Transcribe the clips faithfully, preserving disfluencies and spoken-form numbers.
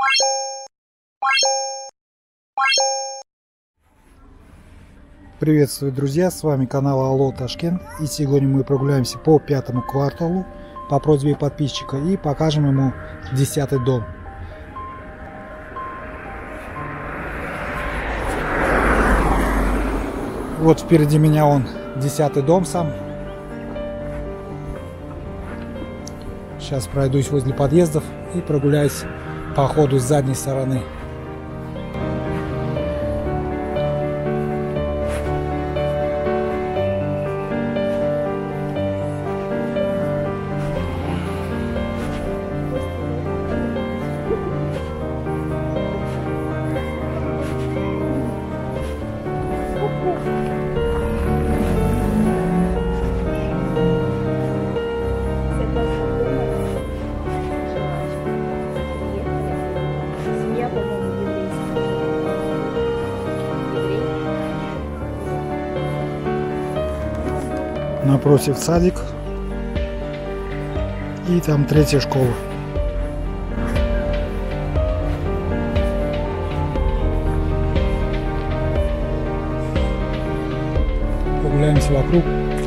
Приветствую, друзья, с вами канал Алло Ташкент, и сегодня мы прогуляемся по пятому кварталу по просьбе подписчика и покажем ему десятый дом. Вот впереди меня он, десятый дом сам. Сейчас пройдусь возле подъездов и прогуляюсь по ходу с задней стороны. Напротив садик, и там третья школа. Погуляемся вокруг.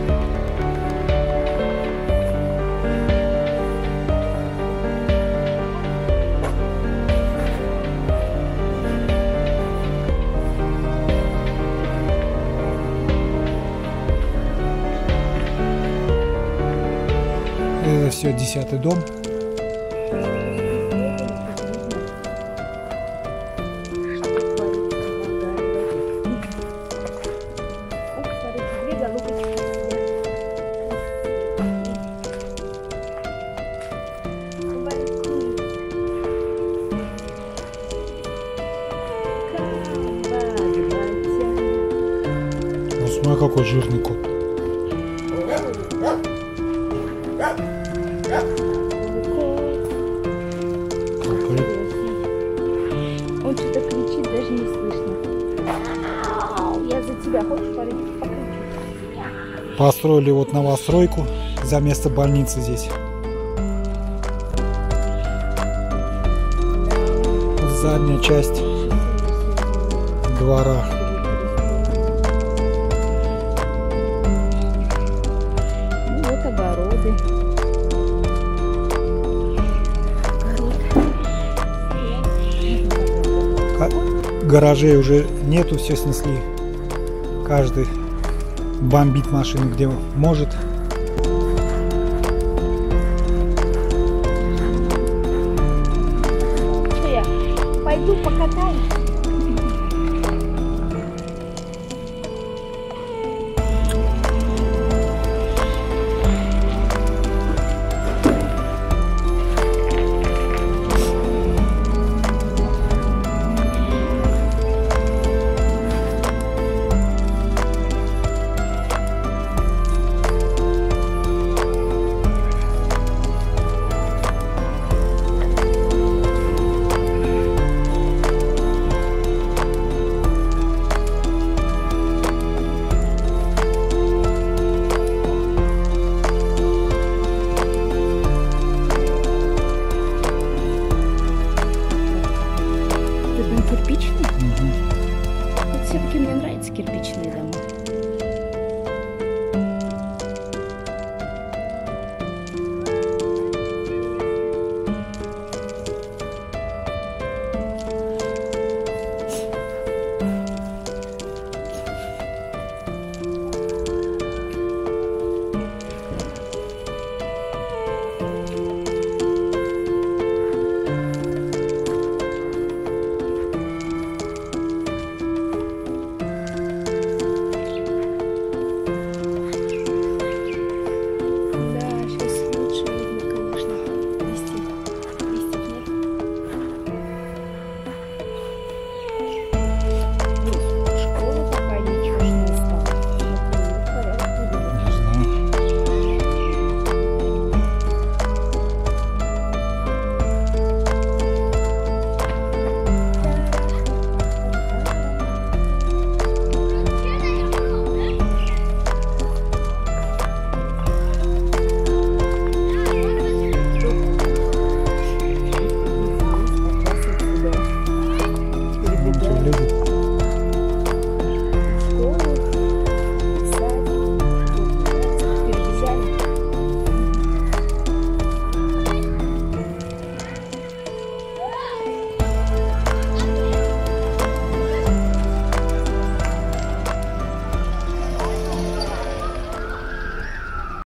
Это все десятый дом. Ну, смотри, какой жирный кот. Он что-то кричит, даже не слышно. Я за тебя, хочешь парень? Покричу. Построили вот новостройку за место больницы здесь. Задняя часть двора. Ну вот огороды. Гаражей уже нету, все снесли. Каждый бомбит машину где может. Что я? Пойду покатаюсь. Кирпичный? Угу. Вот все-таки мне нравятся кирпичные дома.